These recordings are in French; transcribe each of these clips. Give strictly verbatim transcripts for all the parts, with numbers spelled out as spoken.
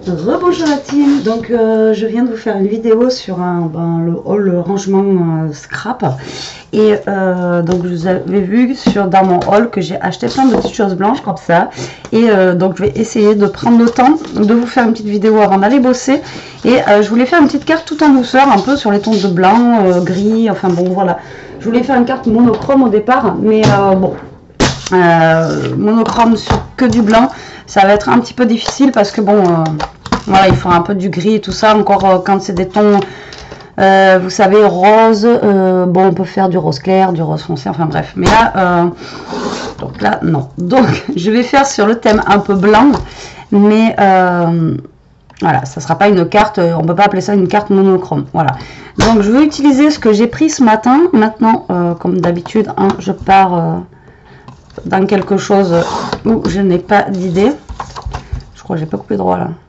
Rebonjour la team, donc euh, je viens de vous faire une vidéo sur un, ben, le haul le rangement euh, scrap et euh, donc vous avez vu sur, dans mon haul que j'ai acheté plein de petites choses blanches comme ça et euh, donc je vais essayer de prendre le temps de vous faire une petite vidéo avant d'aller bosser et euh, je voulais faire une petite carte tout en douceur un peu sur les tons de blanc, euh, gris, enfin bon voilà, je voulais faire une carte monochrome au départ mais euh, bon euh, monochrome sur que du blanc ça va être un petit peu difficile parce que bon euh, voilà, il faut un peu du gris et tout ça. Encore euh, quand c'est des tons, euh, vous savez, rose. Euh, bon, on peut faire du rose clair, du rose foncé, enfin bref. Mais là, euh, donc là, non. Donc, je vais faire sur le thème un peu blanc. Mais euh, voilà, ça sera pas une carte, on peut pas appeler ça une carte monochrome. Voilà. Donc, je vais utiliser ce que j'ai pris ce matin. Maintenant, euh, comme d'habitude, hein, je pars euh, dans quelque chose où je n'ai pas d'idée. Je crois que j'ai pas coupé droit là.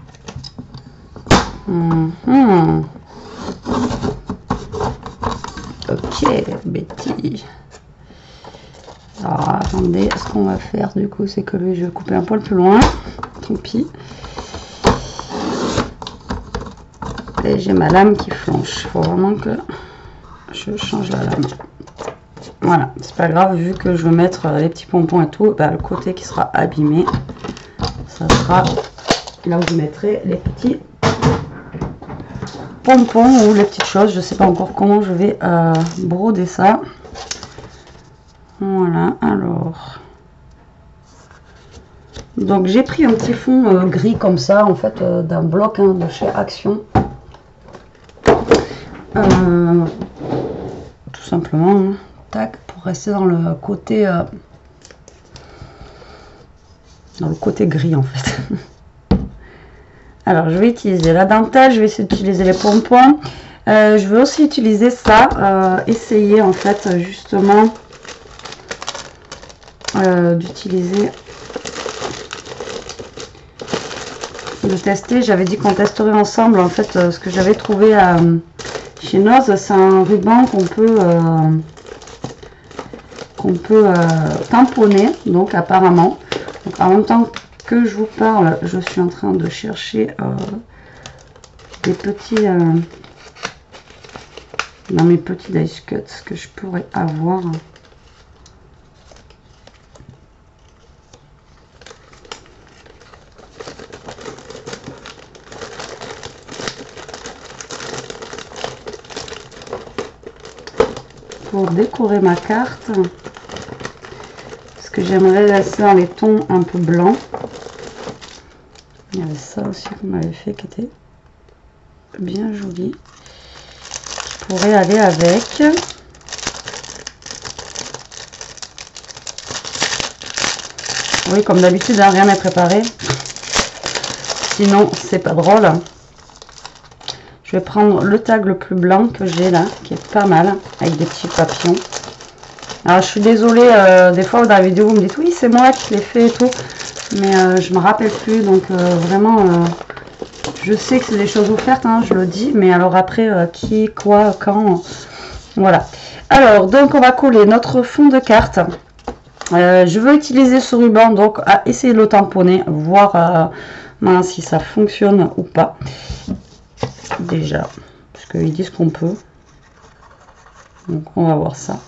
Mmh. Ok, Betty. Alors attendez, ce qu'on va faire du coup, c'est que lui, je vais couper un poil plus loin. Tant pis. Et j'ai ma lame qui flanche. Il faut vraiment que je change la lame. Voilà, c'est pas grave, vu que je veux mettre les petits pompons et tout, bah, le côté qui sera abîmé, ça sera là où je mettrai les petits pompons ou les petites choses. Je sais pas encore comment je vais euh, broder ça. Voilà, alors donc j'ai pris un petit fond euh, gris comme ça en fait euh, d'un bloc hein, de chez Action euh, tout simplement hein, tac, pour rester dans le côté euh, dans le côté gris en fait. Alors je vais utiliser la dentelle, je vais essayer d'utiliser les pompons, euh, je vais aussi utiliser ça, euh, essayer en fait justement euh, d'utiliser, de tester, j'avais dit qu'on testerait ensemble en fait euh, ce que j'avais trouvé à, chez Noz, c'est un ruban qu'on peut, euh, qu'on peut euh, tamponner, donc apparemment, donc en même temps que je vous parle, je suis en train de chercher euh, des petits euh, dans mes petits dice cuts que je pourrais avoir. Pour décorer ma carte, parce que j'aimerais laisser dans les tons un peu blancs. Il y avait ça aussi qu'on m'avait fait qui était bien joli, qui pourrait aller avec. Oui, comme d'habitude, hein, rien n'est préparé, sinon c'est pas drôle. Je vais prendre le tag le plus blanc que j'ai là, qui est pas mal, avec des petits papillons. Alors je suis désolée, euh, des fois dans la vidéo vous me dites oui c'est moi qui l'ai fait et tout, mais euh, je me rappelle plus, donc euh, vraiment euh, je sais que c'est des choses offertes, hein, je le dis, mais alors après euh, qui, quoi, quand, voilà. Alors donc on va coller notre fond de carte. Euh, je veux utiliser ce ruban donc à essayer de le tamponner, voir euh, ben, si ça fonctionne ou pas. Déjà, parce qu'ils disent qu'on peut, donc on va voir ça.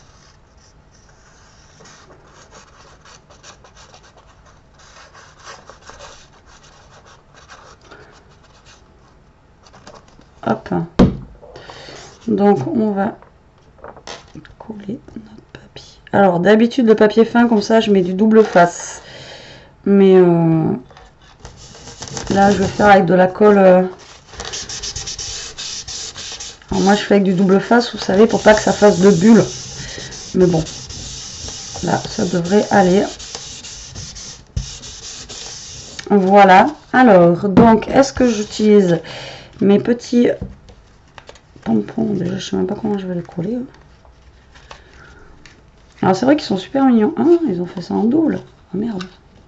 Hop, donc on va coller notre papier. Alors d'habitude le papier fin comme ça je mets du double face, mais euh, là je vais faire avec de la colle. euh, Alors moi je fais avec du double face, vous savez, pour pas que ça fasse de bulles. Mais bon, là ça devrait aller. Voilà. Alors, donc, est-ce que j'utilise mes petits pompons? Déjà, je sais même pas comment je vais les coller. Alors c'est vrai qu'ils sont super mignons. Ah, ils ont fait ça en double. Oh merde.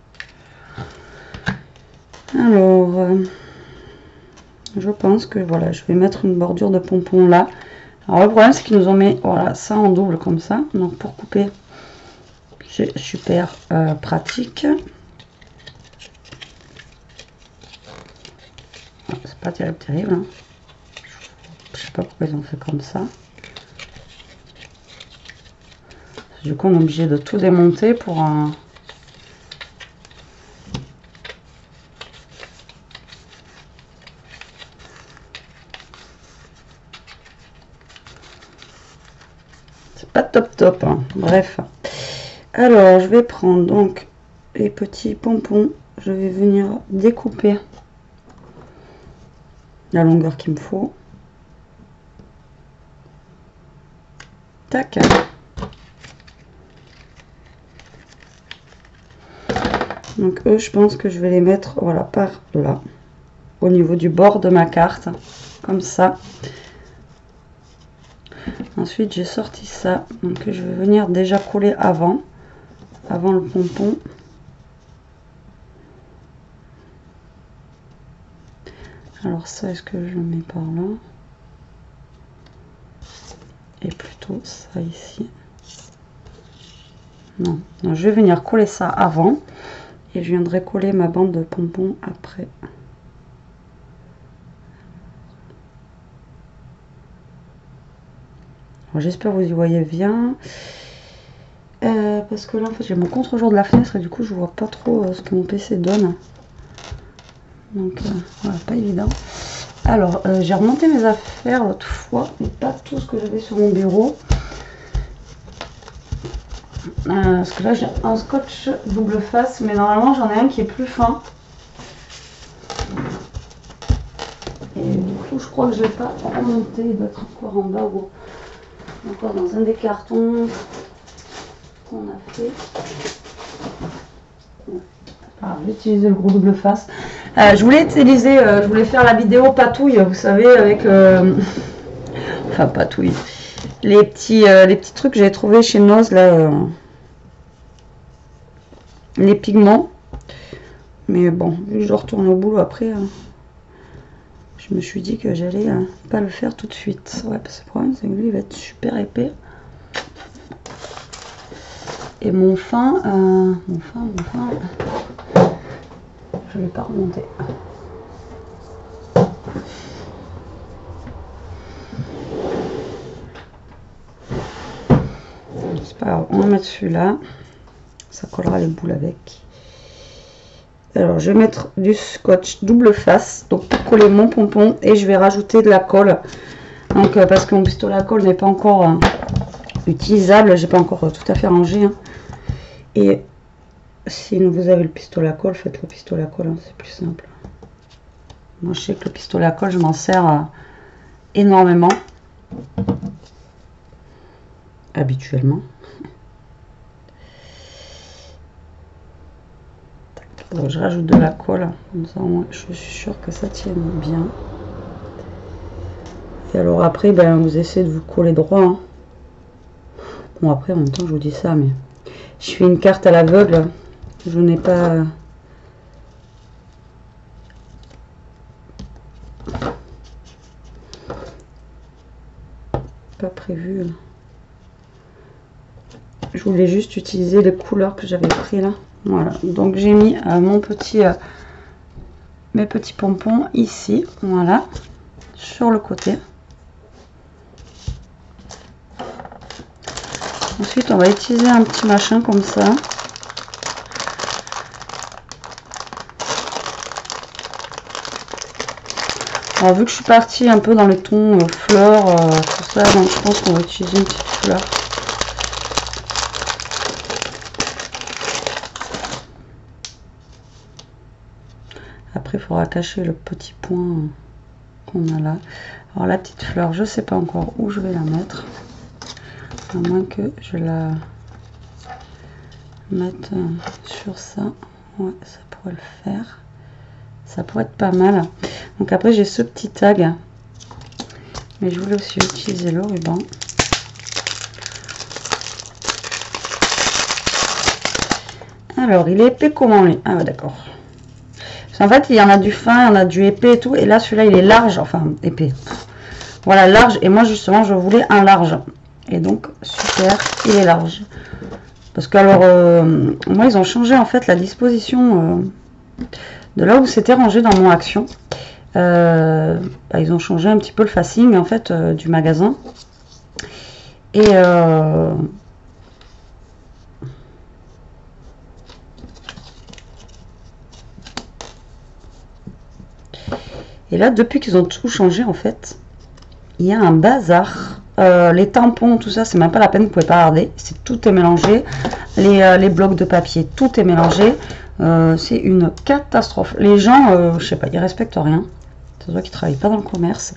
Alors... Euh... Je pense que voilà, je vais mettre une bordure de pompons là. Alors le problème c'est qu'ils nous ont mis voilà, ça en double comme ça. Donc pour couper, c'est super euh, pratique. pas terrible, terrible. Hein. Je sais pas pourquoi ils ont fait comme ça. Du coup, on est obligé de tout démonter pour un... C'est pas top top, hein. Bref. Alors, je vais prendre donc les petits pompons. Je vais venir découper la longueur qu'il me faut. Tac. Donc eux, je pense que je vais les mettre, voilà, par là, au niveau du bord de ma carte, comme ça. Ensuite, j'ai sorti ça, donc je vais venir déjà coller avant, avant le pompon. Alors ça, est-ce que je le mets par là? Et plutôt ça ici. Non, non, je vais venir coller ça avant. Et je viendrai coller ma bande de pompons après. J'espère que vous y voyez bien. Euh, parce que là, en fait, j'ai mon contre-jour de la fenêtre et du coup, je vois pas trop euh, ce que mon P C donne. Donc, euh, voilà, pas évident. Alors, euh, j'ai remonté mes affaires l'autre fois, mais pas tout ce que j'avais sur mon bureau. Euh, parce que là, j'ai un scotch double face, mais normalement, j'en ai un qui est plus fin. Et du coup, je crois que je vais pas remonter. Il doit être encore en bas ou encore dans un des cartons qu'on a fait. Alors, je vais utiliser le gros double face. Euh, je voulais utiliser, euh, je voulais faire la vidéo patouille, vous savez, avec, euh, enfin patouille, les petits, euh, les petits trucs que j'ai trouvé chez Noz là, euh, les pigments. Mais bon, vu que je retourne au boulot après, euh, je me suis dit que j'allais euh, pas le faire tout de suite. Ouais, parce que le problème c'est que lui il va être super épais. Et mon fin, euh, mon fin, mon fin. Je ne vais pas remonter. C'est pas grave, on va mettre celui-là. Ça collera les boules avec. Alors je vais mettre du scotch double face, donc pour coller mon pompon, et je vais rajouter de la colle. Donc euh, parce que mon pistolet à colle n'est pas encore euh, utilisable, j'ai pas encore euh, tout à fait rangé. Hein. Et si vous avez le pistolet à colle, faites le pistolet à colle, hein, c'est plus simple. Moi je sais que le pistolet à colle, je m'en sers euh, énormément. Habituellement. Donc je rajoute de la colle, comme ça moi, je suis sûre que ça tienne bien. Et alors après, ben, vous essayez de vous coller droit. Hein. Bon après en même temps je vous dis ça, mais je fais une carte à l'aveugle. Je n'ai pas... pas prévu. Je voulais juste utiliser les couleurs que j'avais pris là. Voilà, donc j'ai mis euh, mon petit, euh, mes petits pompons ici, voilà, sur le côté. Ensuite, on va utiliser un petit machin comme ça. Alors, vu que je suis partie un peu dans les tons euh, fleurs, euh, tout ça, donc je pense qu'on va utiliser une petite fleur. Après, il faudra cacher le petit point qu'on a là. Alors, la petite fleur, je sais pas encore où je vais la mettre. À moins que je la mette sur ça. Ouais, ça pourrait le faire. Ça pourrait être pas mal. Donc après, j'ai ce petit tag. Mais je voulais aussi utiliser le ruban. Alors, il est épais comment lui? Ah ouais, d'accord. En fait, il y en a du fin, il y en a du épais et tout. Et là, celui-là, il est large. Enfin, épais. Voilà, large. Et moi, justement, je voulais un large. Et donc, super, il est large. Parce que, alors, euh, moi, ils ont changé, en fait, la disposition euh, de là où c'était rangé dans mon Action. euh, bah, ils ont changé un petit peu le facing en fait euh, du magasin. Et euh, et là, depuis qu'ils ont tout changé en fait, il y a un bazar. Euh, les tampons, tout ça, c'est même pas la peine, vous pouvez pas regarder. C'est tout est mélangé. Les, euh, les blocs de papier, tout est mélangé. Euh, c'est une catastrophe. Les gens, euh, je sais pas, ils respectent rien. C'est vrai qu'ils travaillent pas dans le commerce.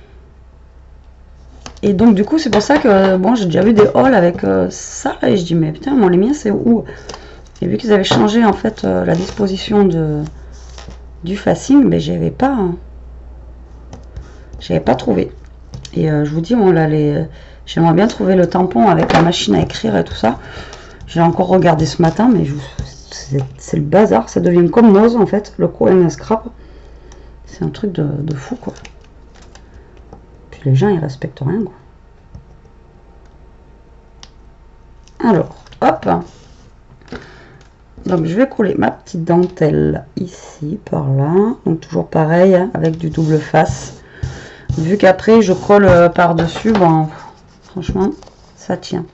Et donc du coup, c'est pour ça que bon, j'ai déjà vu des hauls avec euh, ça et je dis mais putain, moi les miens c'est où? Et vu qu'ils avaient changé en fait euh, la disposition de du facing, mais j'avais pas, hein. J'avais pas trouvé. Et euh, je vous dis, on là, les, j'aimerais bien trouver le tampon avec la machine à écrire et tout ça. J'ai encore regardé ce matin, mais c'est le bazar. Ça devient comme Nose en fait, le Cohen Scrap. C'est un truc de, de fou quoi. Puis les gens ils respectent rien quoi. Alors, hop. Donc je vais coller ma petite dentelle ici, par là. Donc toujours pareil, hein, avec du double face. Vu qu'après je colle euh, par dessus, bon, franchement ça tient.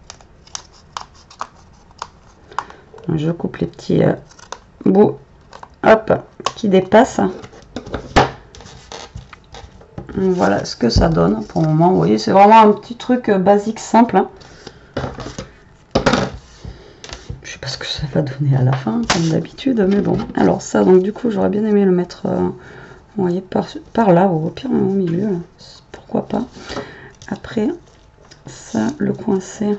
Je coupe les petits euh, bouts, hop, qui dépassent. Voilà ce que ça donne pour le moment. Vous voyez, c'est vraiment un petit truc euh, basique, simple, hein. Je sais pas ce que ça va donner à la fin, comme d'habitude, mais bon. Alors ça, donc du coup, j'aurais bien aimé le mettre, euh, vous voyez, par, par là, ou au pire au milieu, là. Pourquoi pas. Après, ça, le coincer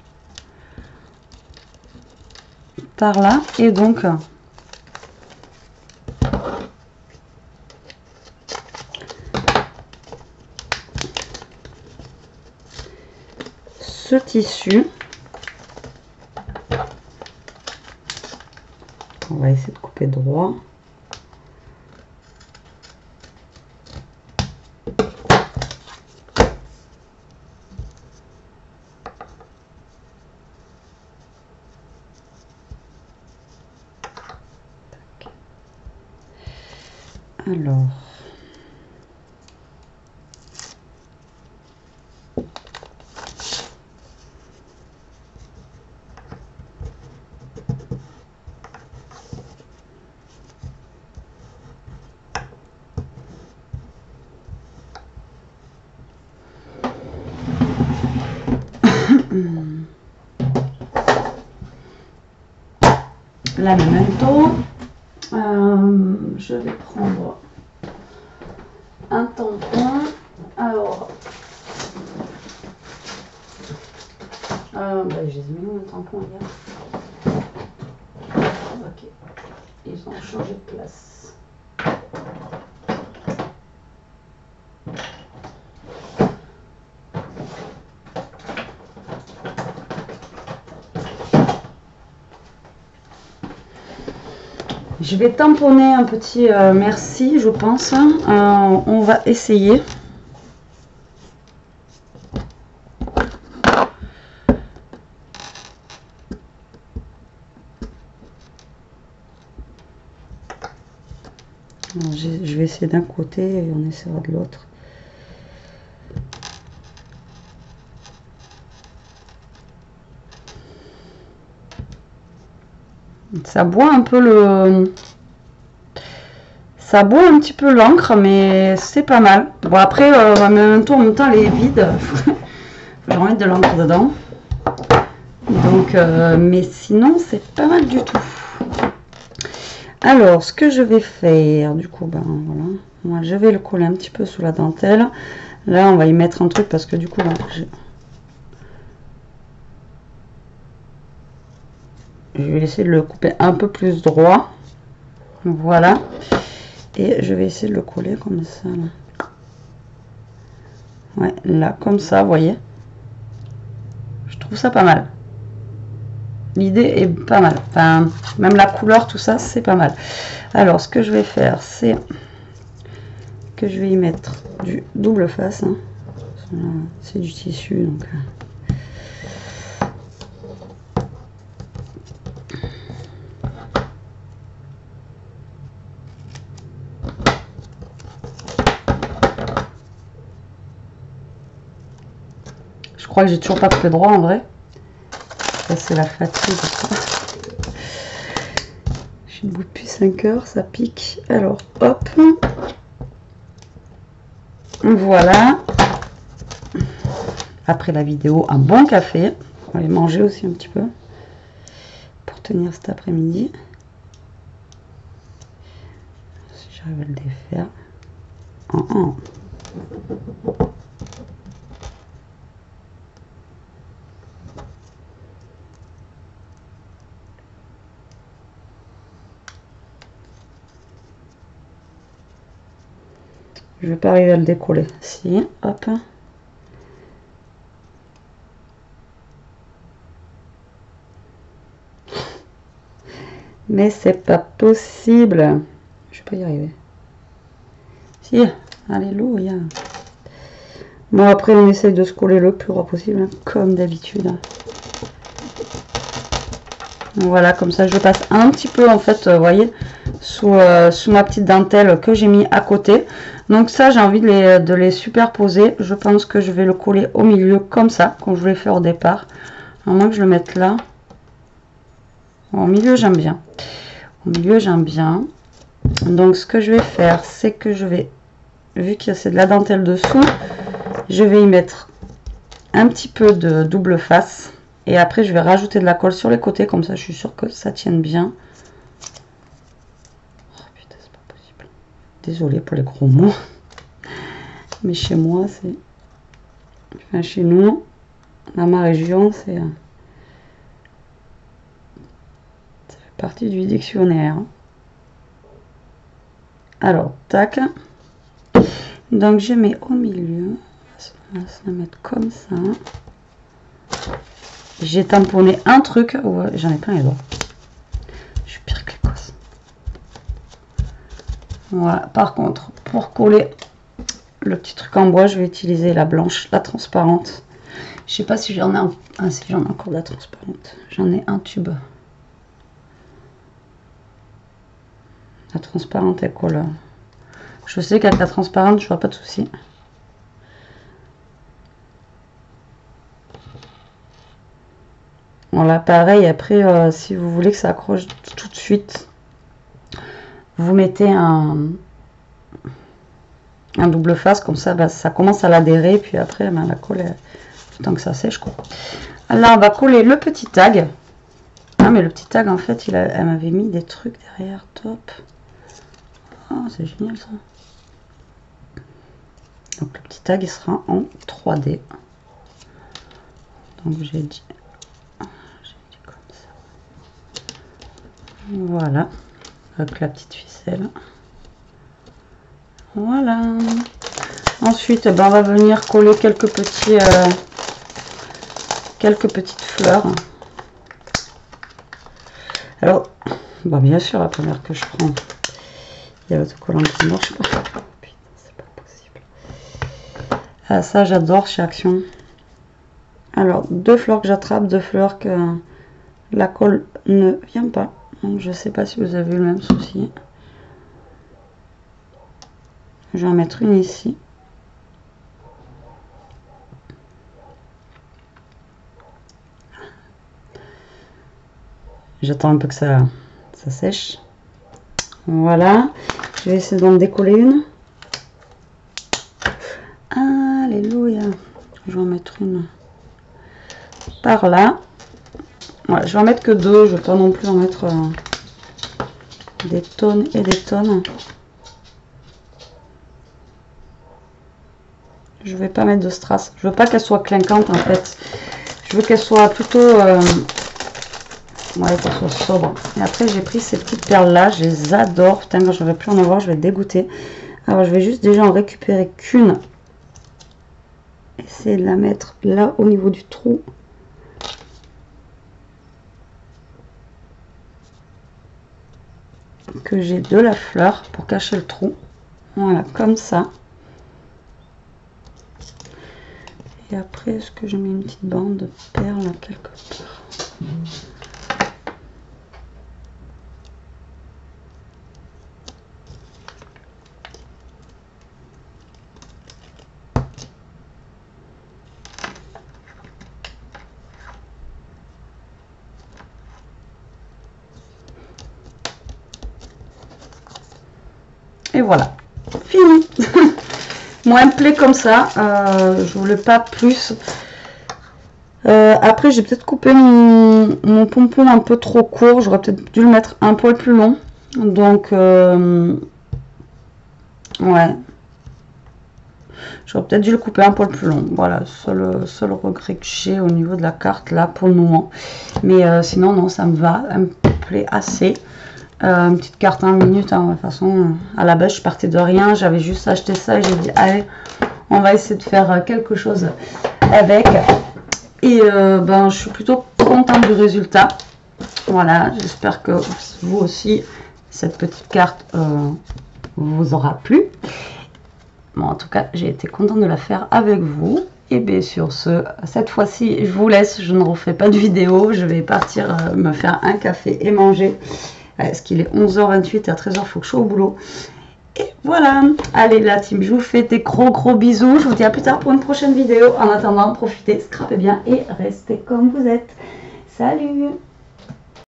par là, et donc ce tissu, on va essayer de couper droit. Alors, la memento, euh, je vais prendre un tampon. Alors, euh, bah, j'ai mis où un tampon hier? Ok, ils ont changé de place. Je vais tamponner un petit euh, merci, je pense. Euh, on va essayer. Alors, je vais essayer d'un côté et on essaiera de l'autre. Ça boit un peu le... Ça boit un petit peu l'encre, mais c'est pas mal. Bon, après, euh, en même temps, en même temps, elle est vide. Faut que je remette de l'encre dedans. Donc, euh, mais sinon, c'est pas mal du tout. Alors, ce que je vais faire, du coup, ben voilà. Moi, je vais le coller un petit peu sous la dentelle. Là, on va y mettre un truc parce que du coup, ben, je vais essayer de le couper un peu plus droit. Voilà. Et je vais essayer de le coller comme ça. Là. Ouais, là, comme ça, vous voyez. Je trouve ça pas mal. L'idée est pas mal. Enfin, même la couleur, tout ça, c'est pas mal. Alors, ce que je vais faire, c'est que je vais y mettre du double face. Hein. C'est du tissu, donc... crois que j'ai toujours pas coupé droit en vrai. Ça c'est la fatigue. Je suis debout depuis cinq heures, ça pique. Alors hop. Voilà. Après la vidéo, un bon café. On va aller manger aussi un petit peu. Pour tenir cet après-midi. Si j'arrive à le défaire. Oh, oh. Je vais pas arriver à le décoller. Si, hop. Mais c'est pas possible. Je vais pas y arriver. Si, alléluia. Bon, après, on essaye de se coller le plus droit possible, hein, comme d'habitude. Voilà, comme ça, je passe un petit peu, en fait, vous euh, voyez, sous, euh, sous ma petite dentelle que j'ai mis à côté. Donc ça, j'ai envie de les, de les superposer. Je pense que je vais le coller au milieu, comme ça, comme je voulais faire au départ. À moins que je le mette là. Au milieu, j'aime bien. Au milieu, j'aime bien. Donc, ce que je vais faire, c'est que je vais, vu qu'il y a de la dentelle dessous, je vais y mettre un petit peu de double face. Et après, je vais rajouter de la colle sur les côtés. Comme ça, je suis sûre que ça tienne bien. Oh putain, c'est pas possible. Désolée pour les gros mots. Mais chez moi, c'est... Enfin, chez nous, dans ma région, c'est... Ça fait partie du dictionnaire. Alors, tac. Donc, je mets au milieu. On va se la mettre comme ça. J'ai tamponné un truc. Ouais, j'en ai plein les doigts. Je suis pire que les cosses. Voilà. Par contre, pour coller le petit truc en bois, je vais utiliser la blanche, la transparente. Je sais pas si j'en ai un... Ah, si j'en ai encore de la transparente. J'en ai un tube. La transparente, elle colle. Je sais qu'avec la transparente, je vois pas de souci. Voilà, pareil, après, euh, si vous voulez que ça accroche tout de suite, vous mettez un, un double face, comme ça, bah, ça commence à l'adhérer, puis après, bah, la colle, elle, le temps que ça sèche, quoi. Alors, on va coller le petit tag. Ah, mais le petit tag, en fait, il a, elle m'avait mis des trucs derrière, top. Oh, c'est génial, ça. Donc, le petit tag, il sera en trois D. Donc, j'ai dit... Voilà, avec la petite ficelle. Voilà. Ensuite, ben, on va venir coller quelques petits, euh, quelques petites fleurs. Alors, bon, bien sûr, la première que je prends, il y a l'autocollant qui ne marche pas. Putain, c'est pas possible. Ah, ça, j'adore chez Action. Alors, deux fleurs que j'attrape, deux fleurs que la colle ne vient pas. Donc, je sais pas si vous avez eu le même souci. Je vais en mettre une ici. J'attends un peu que ça, ça sèche. Voilà. Je vais essayer d'en décoller une. Alléluia. Je vais en mettre une par là. Voilà, je vais en mettre que deux. Je ne vais pas non plus en mettre euh, des tonnes et des tonnes. Je vais pas mettre de strass. Je veux pas qu'elle soit clinquante en fait. Je veux qu'elle soit plutôt... Euh, ouais, qu'elle soit sobre. Et après j'ai pris ces petites perles là. Je les adore. Putain, quand je ne vais plus en avoir, je vais être dégoûtée. Alors je vais juste déjà en récupérer qu'une. Essayer de la mettre là au niveau du trou. Que j'ai de la fleur pour cacher le trou. Voilà, comme ça. Et après, est-ce que je mets une petite bande de perles quelque part? Et voilà, fini. Moi, un play comme ça, euh, je voulais pas plus. Euh, après, j'ai peut-être coupé mon, mon pompon un peu trop court. J'aurais peut-être dû le mettre un poil plus long. Donc, euh, ouais. J'aurais peut-être dû le couper un poil plus long. Voilà, seul, seul regret que j'ai au niveau de la carte là pour le moment. Mais euh, sinon, non, ça me va. Elle me plaît assez. Euh, une petite carte en minute. Hein, de toute façon, à la base, je partais de rien. J'avais juste acheté ça et j'ai dit, allez, on va essayer de faire quelque chose avec. Et euh, ben, je suis plutôt contente du résultat. Voilà, j'espère que vous aussi, cette petite carte euh, vous aura plu. Bon, en tout cas, j'ai été contente de la faire avec vous. Et bien sur ce, cette fois-ci, je vous laisse. Je ne refais pas de vidéo. Je vais partir euh, me faire un café et manger. Parce qu'il est onze heures vingt-huit et à treize heures, il faut que je sois au boulot. Et voilà. Allez, la team, je vous fais des gros gros bisous. Je vous dis à plus tard pour une prochaine vidéo. En attendant, profitez, scrapez bien et restez comme vous êtes. Salut!